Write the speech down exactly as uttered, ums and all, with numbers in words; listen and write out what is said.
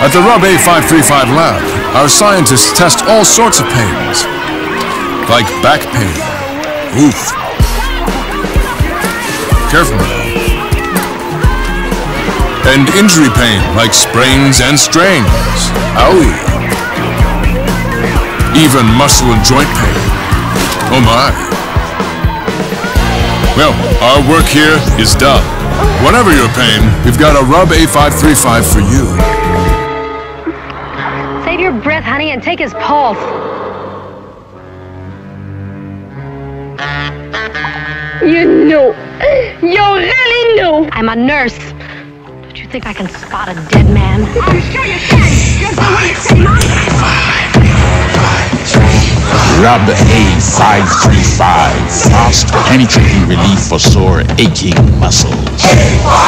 At the Rub A five thirty-five lab, our scientists test all sorts of pains. Like back pain. Oof. Careful now. And injury pain, like sprains and strains. Owie. Even muscle and joint pain. Oh my. Well, our work here is done. Whatever your pain, we've got a Rub A five thirty-five for you. Save your breath, honey, and take his pulse. You knew. You really knew. I'm a nurse. Don't you think I can spot a dead man? I'm sure you can. Just do what you say, Mom. Rub A five thirty-five. Fast penetrating relief for sore, aching muscles.